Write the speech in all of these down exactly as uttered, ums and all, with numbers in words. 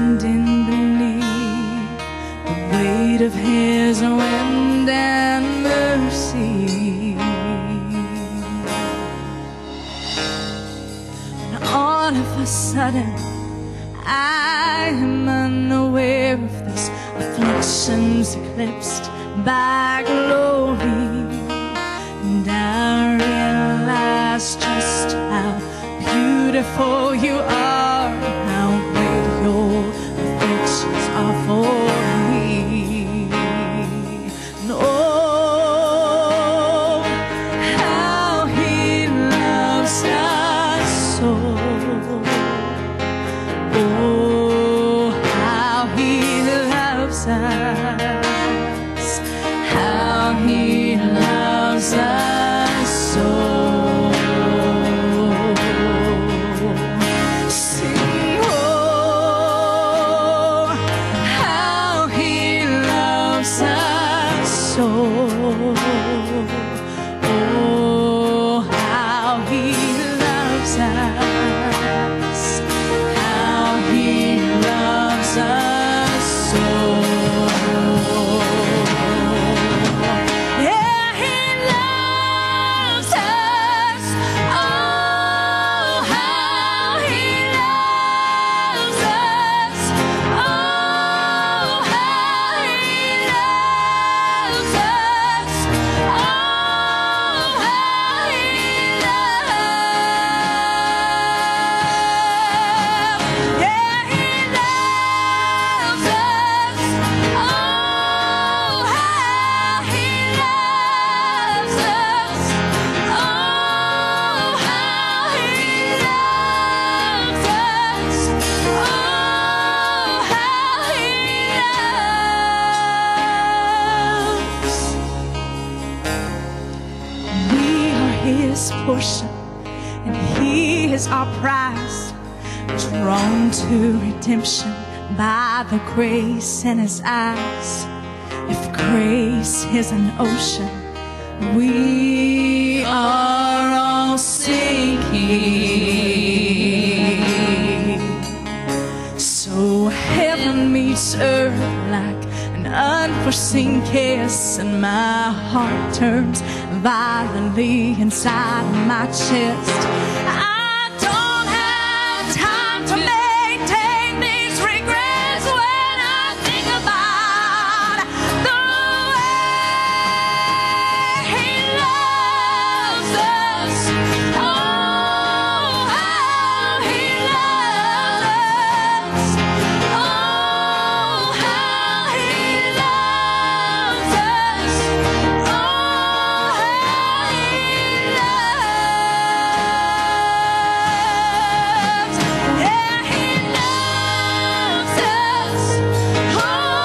bending beneath the weight of his wind and mercy. And all of a sudden I am unaware of this, afflictions eclipsed by glory, and I realize just how beautiful you are, how great your affections are for me. And oh, how he loves us so. Oh, how he loves us, how he loves us so. Sing, oh, how he loves us so. Oh, how he loves us, how he loves us so. Yeah, he loves us. Oh, how he loves us. Oh, how he loves us. Oh, how he loves. Yeah, he loves us. Oh, how he loves us. Oh, how he loves us. Oh, how he loves. We are his portion, and he is our prize, drawn to redemption by the grace in his eyes. If grace is an ocean, we are all sinking. So heaven meets earth like an unforeseen kiss, and my heart turns violently inside my chest. I don't have time to maintain these regrets when I think about the way he loves us. Oh, how he loves us. Oh, how he loves us. Oh, how he loves. Yeah, he loves us. Oh,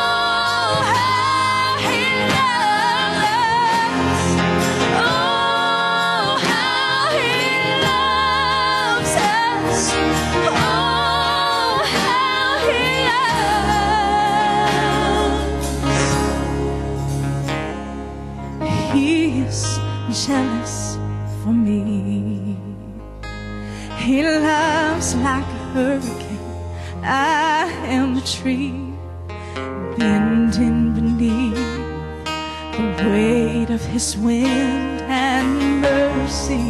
how he loves us. Oh, how he loves us. Oh, how he loves. He is jealous for me. He loves like a hurricane. I am a tree bending beneath the weight of his wind and mercy.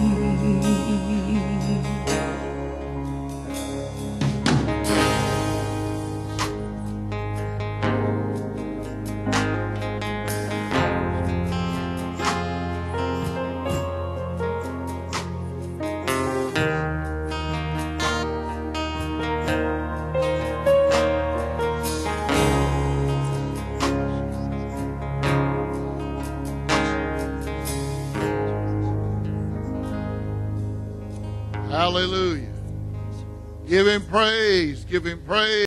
Hallelujah. Give him praise. Give him praise.